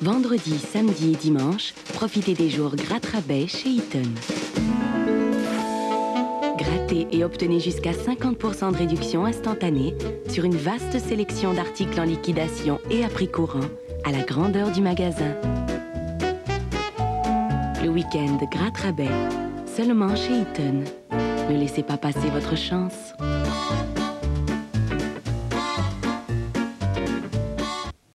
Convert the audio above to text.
Vendredi, samedi et dimanche, profitez des jours gratte-rabais chez Eaton. Grattez et obtenez jusqu'à 50% de réduction instantanée sur une vaste sélection d'articles en liquidation et à prix courant à la grandeur du magasin. Le week-end gratte-rabais, seulement chez Eaton. Ne laissez pas passer votre chance.